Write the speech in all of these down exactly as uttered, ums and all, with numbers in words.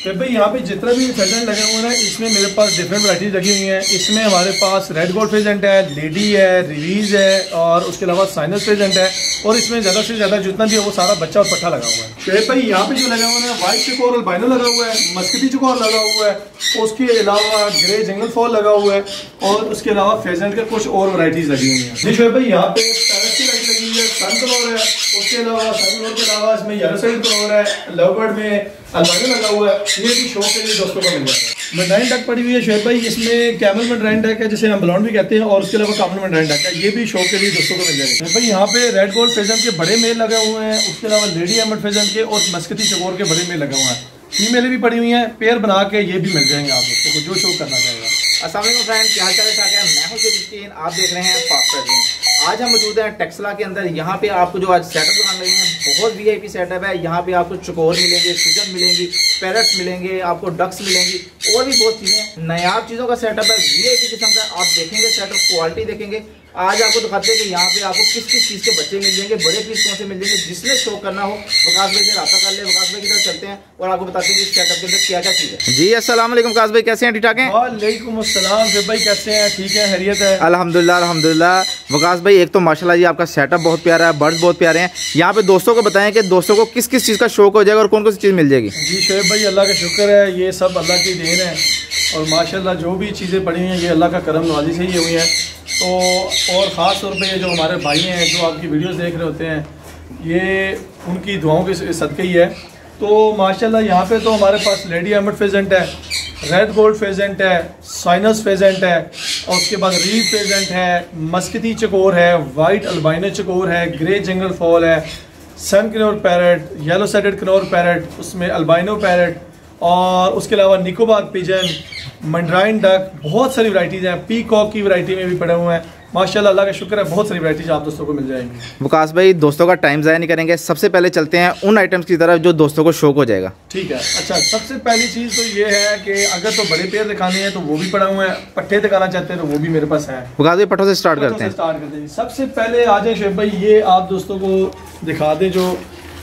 तो भाई यहाँ पे जितना भी फेजेंट लगे हुए हैं इसमें मेरे पास डिफरेंट वैराइटीज लगी हुई हैं। इसमें हमारे पास रेड गोल्ड फेजेंट है, लेडी है, रिवीज है और उसके अलावा साइनस फेजेंट है। और इसमें ज़्यादा से ज़्यादा जितना भी है वो सारा बच्चा और पट्टा लगा हुआ है। तो भाई यहाँ पे जो लगा हुआ है व्हाइट चकोर अल्बाइनो लगा हुआ है, मस्कटी चकोर लगा हुआ है, उसके अलावा ग्रे जंगल फॉल लगा हुआ है और उसके अलावा फेजेंट के कुछ और वैराइटीज लगी हुई हैं। जी शोएब भाई यहाँ पे पैरट की लाइट लगी हुई है, सन कलर है, उसके अलावा सन कलर के अलावा इसमें येलो साइड कलर है, लवबर्ड में अल्बाइनो लगा हुआ है। ये भी शौक के लिए दोस्तों को मिल जाएगा। मेड्राइन डक पड़ी हुई है शोएब भाई, इसमें कैमल मेड्राइन डक है जिसे हम ब्लॉन्ड भी कहते हैं और उसके अलावा कामल मेड्राइन डक है, ये भी शौक के लिए दोस्तों को मिल जाएगा। भाई यहाँ पे रेड गोल्ड फेजेंट के बड़े मेल लगे हुए हैं, उसके अलावा लेडी एमड फेजेंट के और मस्कती चकोर के बड़े मेल लगे हुए हैं। फीमेल भी पड़ी हुई हैं, पेयर बना के ये भी मिल जाएंगे आप दोस्तों को जो शौक करना चाहेगा। अस्सलाम वालेकुम फ्रेंड, क्या हाल चाल है? मैं हूं शेख, आप देख रहे हैं फास्ट ट्रैकिंग। आज हम मौजूद हैं टेक्सला के अंदर। यहाँ पे आपको जो आज सेटअप दिखाने लगे हैं बहुत वीआईपी सेटअप है। यहाँ पे आपको चकोर मिलेंगे, सूजन मिलेंगी, पैरट्स मिलेंगे, आपको डक्स मिलेंगी और भी बहुत चीजें नायाब चीजों का सेटअप है वीआईपी किस्म का। आप देखेंगे सेटअप, क्वालिटी देखेंगे। आज आपको दिखाते हैं कि यहाँ पे आपको किस किस चीज के बच्चे मिल जाएंगे, बड़े पीस कौन से मिल जाएंगे। जिसने शो करना हो वकास भाई से रब्ता कर ले। वकास भाई की तरफ चलते हैं और आपको बताते हैं कि इस सेटअप के अंदर क्या क्या चीज है। जी अस्सलाम वालेकुम वकास भाई, कैसे हैं? ठीक ठाक हैं? वालेकुम अस्सलाम शेख भाई, कैसे हैं? ठीक है, खैरियत है? अल्हम्दुलिल्लाह अल्हम्दुलिल्लाह। वकास भाई एक तो माशाल्लाह जी आपका सेटअप बहुत प्यारा है, बर्ड्स बहुत प्यारे हैं। यहाँ पे दोस्तों को बताएं कि दोस्तों को किस किस चीज़ का शौक हो जाएगा और कौन कौन सी चीज़ मिल जाएगी। जी शोएब भाई अल्लाह का शुक्र है, ये सब अल्लाह की देन है और माशाल्लाह जो भी चीज़ें पड़ी हैं ये अल्लाह का करम नवाजी से ही हुई हैं। तो और ख़ास तौर पे जो हमारे भाई हैं जो आपकी वीडियोस देख रहे होते हैं ये उनकी दुआओं के सदक़े ही है। तो माशाल्लाह यहाँ पे तो हमारे पास लेडी एमड फेजेंट है, रेड गोल्ड फेजेंट है, साइनस फेजेंट है और उसके बाद रीड फेजेंट है, मस्कती चकोर है, वाइट अल्बाइनो चकोर है, ग्रे जंगल फॉल है, sun conure parrot, yellow sided conure parrot, उसमें अल्बाइनो पैरट और उसके अलावा निकोबार पिजन, मेड्राइन डक, बहुत सारी वैराइटीज़ हैं। पीकॉक की वैरायटी में भी पड़े हुए हैं। माशाल्लाह अल्लाह का शुक्र है, बहुत सारी वैराइटीज आप दोस्तों को मिल जाएंगी। वकास भाई दोस्तों का टाइम ज़ाया नहीं करेंगे, सबसे पहले चलते हैं उन आइटम्स की तरफ जो दोस्तों को शौक हो जाएगा। ठीक है, अच्छा सबसे पहली चीज़ तो ये है कि अगर तो बड़े पेड़ दिखाने हैं तो वो भी पड़ा हुआ है, पट्टे दिखाना चाहते हैं तो वो भी मेरे पास है। वकास भाई पट्टों से स्टार्ट करते हैं स्टार्ट करते हैं सबसे पहले आ जाए शेख भाई, ये आप दोस्तों को दिखा दें जो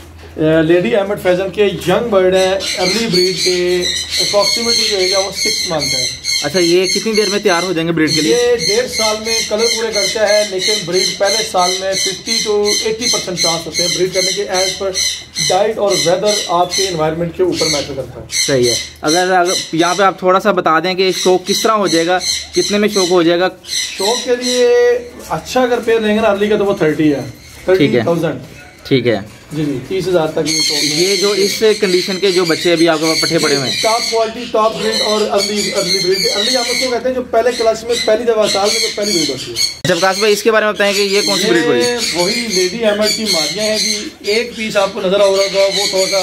लेडी एमड फेजेंट के यंग बर्ड है, अर्ली ब्रीड के, अप्रॉक्सीमेटली जो है वो सिक्स मंथ है। अच्छा ये कितनी देर में तैयार हो जाएंगे ब्रीड के लिए? ये डेढ़ साल में कलर पूरे करता है, लेकिन ब्रीड पहले साल में fifty to eighty percent chance होते हैं ब्रीड करने के। एज पर डाइट और वेदर आपके एनवायरनमेंट के ऊपर मैटर करता है। सही है। अगर, अगर यहाँ पे आप थोड़ा सा बता दें कि शौक किस तरह हो जाएगा, कितने में शौक हो जाएगा? शौक के लिए अच्छा अगर पेड़ लेंगे ना अर्ली का तो वो थर्टी है, थर्टी थाउजेंड। ठीक है जी जी, तीस हजार तक ये। ये जो इस कंडीशन के जो बच्चे अभी आपके पट्टे पड़े हुए हैं, टॉप क्वालिटी, टॉप ब्रीड और अर्ली अर्ली ब्रीड। अर्ली हम उसको कहते हैं जो पहले क्लास में पहली दफा साल में जो पहली ब्रीड होती है। जब वकास भाई इसके बारे में बताएं कि ये कौन सी ब्रीड पड़ी है? वही लेडी एमड की मादियाँ हैं जी। एक पीस आपको नजर आ रहा होगा वो थोड़ा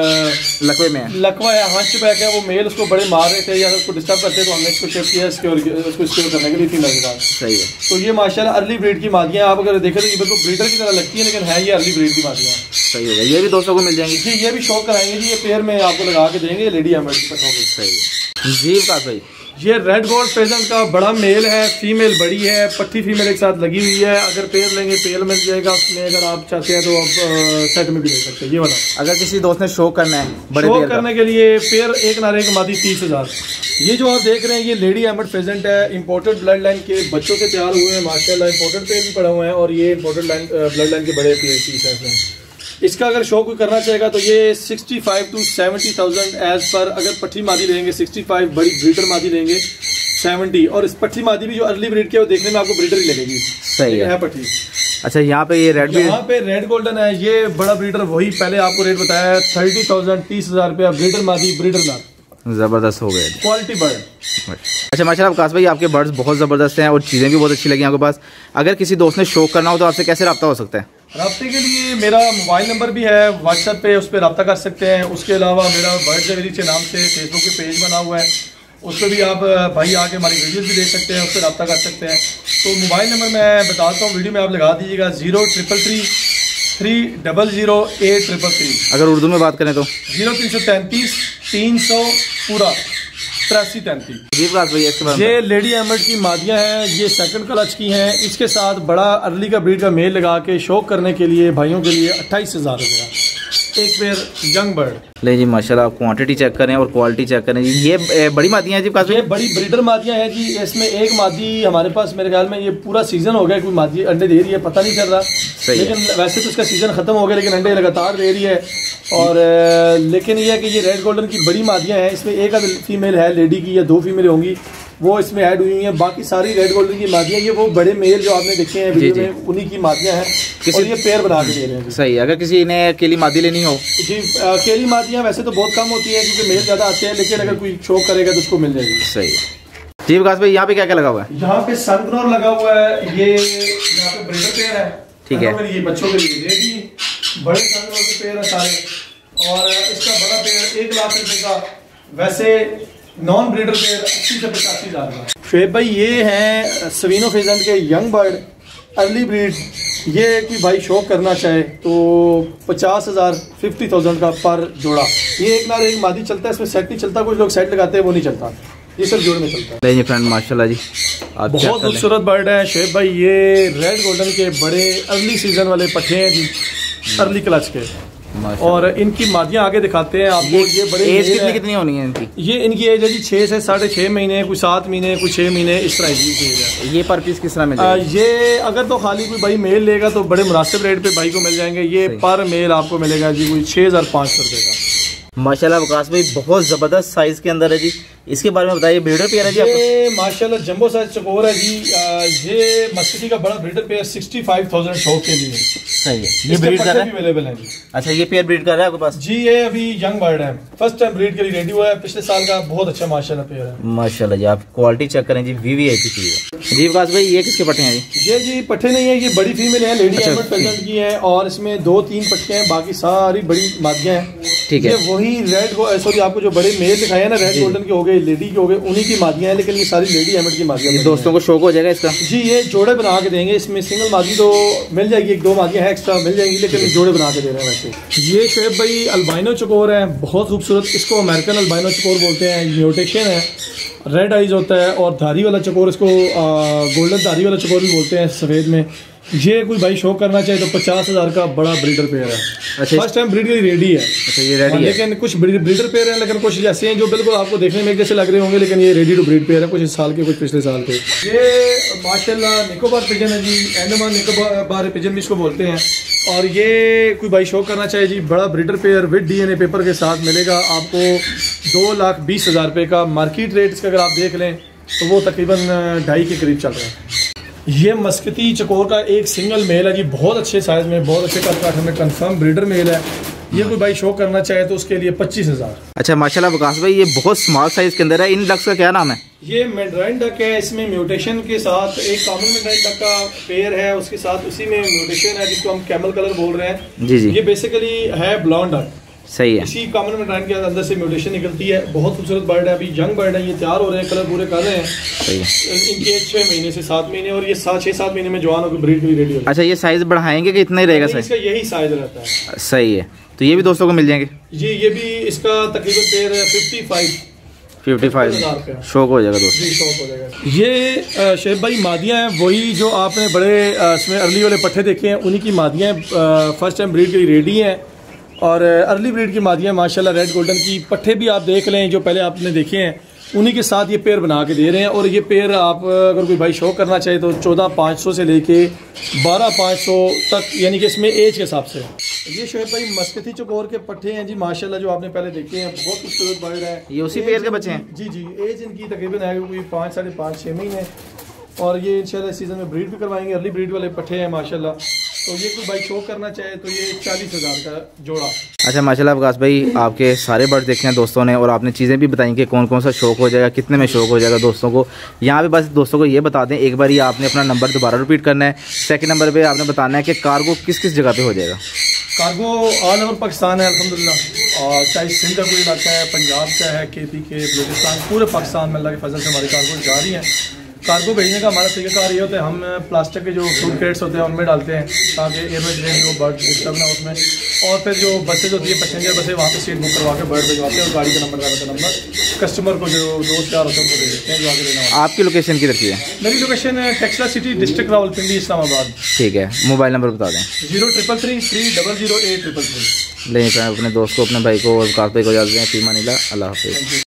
सा लकवे में लकवा है, हंच बैक है, वो मेल उसको बड़े मार रहे थे या उसको डिस्टर्ब करते तो हमने इसको शिफ्ट किया उसको स्क्योर करने के लिए फीमेल के साथ। सही है। तो ये माशाल्लाह अर्ली ब्रीड की मादियाँ आप अगर देखें तो ये बिल्कुल ब्रीडर की तरह लगती है, लेकिन है ये अर्ली ब्रीड की मादियाँ। सही होगा, ये भी दोस्तों को मिल जाएंगी जी। ये भी शौक कराएंगे जी, ये पेयर में आपको लगा के देंगे लेडी एमड की पट्टों के। सही है जी वकास भाई। ये रेड गोल्ड फेजेंट का बड़ा मेल है, फीमेल बड़ी है, पट्टी फीमेल एक साथ लगी हुई है। अगर पेयर लेंगे पेयर मिल जाएगा उसमें, अगर आप चाहते हैं तो आप सेट में भी ले सकते हैं। ये वाला अगर किसी दोस्त ने शौक करना है बड़े शौक करने के लिए पेयर एक नारे की मादी तीस हजार। ये जो आप देख रहे हैं ये लेडी एमड फेजेंट है, इंपोर्टेड ब्लड लाइन के बच्चों से तैयार हुए हैं माशाल्लाह। इंपोर्टेड पेयर भी पड़े हुए हैं और ये इंपोर्टेड लाइन ब्लड लाइन के बड़े पीस है। इसका अगर शौक कोई करना चाहेगा तो ये sixty five to seventy thousand age पर। अगर पट्टी मादी लेंगे सिक्सटी फाइव, बड़ी ब्रीडर मादी लेंगे सेवेंटी। और इस पट्टी मादी भी जो अर्ली ब्रीड के वो देखने में आपको ब्रीडर ही लगेगी। सही है, है पट्टी। अच्छा यहाँ पे ये रेड यहाँ पे रेड गोल्डन है, ये बड़ा ब्रीडर वही पहले आपको रेट बताया है, थर्टी थाउजेंड तीस हजार रुपया ब्रीडर मादी, ब्रीडर लाख। जबरदस्त हो गए क्वालिटी बर्ड। अच्छा माशाल्लाह वकास भाई आपके बर्ड्स बहुत ज़बरदस्त हैं और चीज़ें भी बहुत अच्छी लगी आपके पास। अगर किसी दोस्त ने शौक करना हो तो आपसे कैसे रब्ता हो सकता है? रब्ते के लिए मेरा मोबाइल नंबर भी है, व्हाट्सएप पे उस पर रब्ता कर सकते हैं। उसके अलावा मेरा बर्ड जवेरी के नाम से फेसबुक पे पेज बना हुआ है, उस पर भी आप भाई आके हमारी वीडियोस भी देख सकते हैं, उस पर रब्ता कर सकते हैं। तो मोबाइल नंबर मैं बताता हूँ, वीडियो में आप लगा दीजिएगा zero triple three three double zero eight triple three. अगर उर्दू में बात करें तो जीरो तीन सौ तैंतीस तीन सौ पूरा तिरासी तैंतीस। ये लेडी एमड की मादियाँ हैं, ये सेकंड क्लच की हैं। इसके साथ बड़ा अर्ली का ब्रीड का मेल लगा के शौक करने के लिए भाइयों के लिए अट्ठाईस हजार रुपया। एक पेयर यंग बर्ड। ले जी माशाल्लाह, आप क्वांटिटी चेक करें और क्वालिटी चेक करें जी। ये बड़ी मादियाँ हैं जी काफी, ये बड़ी ब्रीडर मादियाँ हैं जी। इसमें एक मादी हमारे पास मेरे ख्याल में ये पूरा सीजन हो गया, कोई मादी अंडे दे रही है पता नहीं चल रहा, लेकिन वैसे तो इसका सीजन खत्म हो गया लेकिन अंडे लगातार दे रही है। और लेकिन ये है कि ये रेड गोल्डन की बड़ी मादियाँ हैं। इसमें एक फीमेल है लेडी की या दो फीमेल होंगी, वो इसमें ऐड हुई हैं। बाकी सारी रेड गोल्डन की मादियाँ, ये वो बड़े मेल जो आपने देखे हैं वीडियो में, उन्हीं की मादियाँ हैं। और ये पेयर बना के दे रहे हैं। सही है। अगर किसी ने अकेली मादी लेनी हो जी, अकेली मादियाँ वैसे तो बहुत कम होती है क्योंकि मेल ज़्यादा आते हैं, लेकिन अगर कोई शौक करेगा तो उसको मिल जाएगी। सही है जी विकास भाई। यहाँ पे क्या क्या लगा हुआ है? यहाँ पे सनग्लोर लगा हुआ है, ये यहाँ पे ब्रीडर पेयर है। ठीक है। ये बच्चों के लिए रेडी बड़े सनग्लोर के पेयर है सारे। और इसका बड़ा पेयर एक लाख रुपए का, वैसे नॉन ब्रीडर पेयर अस्सी से पचासी हजार का। शुएब भाई ये हैं सवीनो फेजेंट के यंग बर्ड अर्ली ब्रीड। ये कोई भाई शौक करना चाहे तो पचास हजार फिफ्टी थाउजेंड का पर जोड़ा। ये एक नार एक मादी चलता है, इसमें सेट नहीं चलता, कुछ लोग सेट लगाते हैं वो नहीं चलता, ये सब जोड़ में चलता है। जी फ्रेंड माशाल्लाह जी, आप बहुत खूबसूरत बर्ड है शुएब भाई। ये रेड गोल्डन के बड़े अर्ली सीजन वाले पट्टे हैं जी, अर्ली क्लच के। और इनकी मादियाँ आगे दिखाते हैं आपको। ये, ये बड़े एज कितनी कितनी होनी है इनकी? ये इनकी एज है जी छः से साढ़े छः महीने, कुछ सात महीने, कुछ छः महीने, इस तरह की एज है। ये पर पीस किस तरह में? ये अगर तो खाली कोई भाई मेल लेगा तो बड़े मुनासिब रेट पे भाई को मिल जाएंगे। ये पर मेल आपको मिलेगा जी कोई छः हज़ार पाँच सौ रुपये का। माशाल्लाह विकास भाई बहुत जबरदस्त साइज के अंदर है जी। इसके बारे में बताइए। ब्रीडर पेयर है जी ये माशाल्लाह जंबो साइज चकोर है जी। ये मस्कटी का बड़ा breeder pair sixty five thousand शौक के लिए। सही है। ये ब्रीड कर रहा है, अवेलेबल है जी। अच्छा ये पेयर ब्रीड कर रहा है आपके पास? जी ये अभी यंग बर्ड है, फर्स्ट टाइम ब्रीड के लिए रेडी हुआ है। पिछले साल का बहुत अच्छा माशाल्लाह पेयर है। माशाल्लाह जी, आप क्वालिटी चेक करें जी, वीवीआईपी चीज है जी। विकास भाई ये किसके पट्टे हैं जी? ये जी पट्टे नहीं है, ये बड़ी फीमेल है, लेडी एमर्ड फेजेंट की है। और इसमें दो तीन पट्टे हैं, बाकी सारी बड़ी मादियाँ हैं। ठीक है। ये वही रेड सॉरी आपको जो बड़े मेल दिखाए हैं ना, रेड गोल्डन के हो गए, लेडी के हो गए, उन्हीं की मादियाँ हैं, लेकिन ये सारी लेडी एमर्ड की मादियाँ हैं। दोस्तों को शौक हो जाएगा इसका जी। ये जोड़े बना के देंगे, इसमें सिंगल मादी तो मिल जाएगी, एक दो मादियाँ हैं एक्स्ट्रा मिल जाएंगी, लेकिन जोड़े बना के दे रहे हैं। वैसे ये शुएब भाई अल्बाइनो चकोर है, बहुत खूबसूरत। इसको अमेरिकन अल्बाइनो चकोर बोलते हैं। म्यूटेशन है, रेड आइज होता है। और धारी वाला चकोर, इसको गोल्डन धारी वाला चकोर भी बोलते हैं सफ़ेद में। ये कोई भाई शौक करना चाहे तो पचास हजार का बड़ा ब्रीडर पेयर है। अच्छा, फर्स्ट टाइम ब्रीड के लिए रेडी है। अच्छा ये रेडी है, लेकिन कुछ ब्रीडर पेयर है, लेकिन कुछ ऐसे हैं जो बिल्कुल आपको देखने में एक जैसे लग रहे होंगे, लेकिन ये रेडी टू ब्रीड पेयर है, कुछ इस साल के कुछ पिछले साल के। ये माशाल्लाह निकोबार पिजन है जी, अंडमान निकोबार पिजन भी इसको बोलते हैं। और ये कोई भाई शौक करना चाहे जी, बड़ा breeder pair with DNA paper के साथ मिलेगा आपको दो लाख बीस हजार रुपये का। मार्केट रेट का अगर आप देख लें तो वो तकरीबन ढाई के करीब चल रहा है। ये मस्कती चकोर का एक सिंगल मेल है जी, बहुत अच्छे साइज में, बहुत अच्छे काट हमें कंफर्म ब्रीडर मेल है। ये कोई भाई शौक करना चाहे तो उसके लिए पच्चीस हजार। अच्छा माशाल्लाह विकास भाई, ये बहुत स्मॉल साइज के अंदर है। इन डक्स का क्या नाम है? ये मैंड्राइन डक है। इसमें म्यूटेशन के साथ एक कॉमन मैंड्राइन डक का पेयर है, उसके साथ उसी में म्यूटेशन है जिसको हम कैमल कलर बोल रहे हैं जी जी। ये बेसिकली है ब्लॉन्ड डक। सही है। इसी कॉमन मैंड्राइन के अंदर से म्यूटेशन निकलती है। बहुत खूबसूरत बर्ड है, अभी यंग बर्ड है, ये तैयार हो रहे हैं, कलर पूरे कर रहे हैं। सही है। इनके छह महीने से सात महीने और ये सात छह सात महीने में जवान होकर ब्रीड के लिए रेडी हो। अच्छा ये साइज बढ़ाएंगे कि इतना ही रहेगा? इसका यही साइज रहता है। सही है। तो ये भी दोस्तों को मिल जाएंगे जी। ये भी इसका तकरीबन पेयर है फिफ्टी फाइव फिफ्टी फाइव शौक हो जाएगा दोस्तों जी, शौक हो जाएगा। ये शुएब भाई मादियाँ हैं, वही जो आपने बड़े इसमें अर्ली वाले पट्टे देखे हैं, उन्हीं की मादियाँ फर्स्ट टाइम ब्रीड के लिए रेडी हैं। और अर्ली ब्रीड की मादियाँ माशाल्लाह रेड गोल्डन की। पट्टे भी आप देख लें जो पहले आपने देखे हैं, उन्हीं के साथ ये पेयर बना के दे रहे हैं। और ये पेयर आप अगर कोई भाई शौक करना चाहे तो चौदह पाँच सौ से लेके बारह पाँच सौ तक, यानी कि इसमें एज के हिसाब से। ये शुएब भाई मस्कती चकोर के पट्टे हैं जी माशाल्लाह, जो आपने पहले देखे हैं, बहुत खूबसूरत बर्ड है। ये उसी पेयर के बच्चे हैं जी जी। एज इनकी तकरीबन है कोई पाँच साढ़े पाँच छः महीने। और ये इंशाल्लाह सीजन में ब्रीड भी करवाएंगे। अर्ली ब्रीड वाले पट्टे हैं माशाल्लाह। तो ये कोई भाई शौक करना चाहे तो ये चालीस हज़ार का जोड़ा। अच्छा माशाल्लाह विकास भाई, आपके सारे बर्ड देखे हैं दोस्तों ने, और आपने चीज़ें भी बताई कि कौन कौन सा शौक हो जाएगा, कितने में शौक हो जाएगा दोस्तों को। यहाँ पे बस दोस्तों को ये बता दें एक बार, ये आपने अपना नंबर दोबारा रिपीट करना है। सेकंड नंबर पे आपने बताना है कि कार्गो किस किस जगह पे हो जाएगा। कार्गो ऑल ओवर पाकिस्तान है अल्हम्दुलिल्लाह। और चाहे सिंध का कोई इलाका है, पंजाब का है, के पी के, बलूचिस्तान, पूरे पाकिस्तान में अल्लाह के फजल से हमारी कार्गो जा रही हैं। कार्गो भेजने का हमारा तरीकाकार ये होता है, हम प्लास्टिक के जो फ्रूट क्रेट्स होते हैं उनमें डालते हैं ताकि एयरवेज रेंज हो, बर्ड डिस्टर्ब ना उसमें। और फिर जो बसेज होती है पैसेंजर बसें, वहाँ पे सीट बुक करवा के बर्ड भिजवाते हैं और गाड़ी का नंबर ड्राइवर का नंबर कस्टमर को जो दोस्त यार होते हैं उनको दे देते हैं जो आगे लेना होता है। आपकी लोकेशन किधर की है? मेरी लोकेशन है टेक्सला सिटी, डिस्ट्रिक्ट रावलपिंडी, इस्लामाबाद। ठीक है, मोबाइल नंबर बता दें। Zero triple three three double zero eight triple three. लें अपने दोस्त को, अपने भाई को और काश भाई को इजाज़त दें। फी मानिल्लाह, अल्लाह हाफिज़।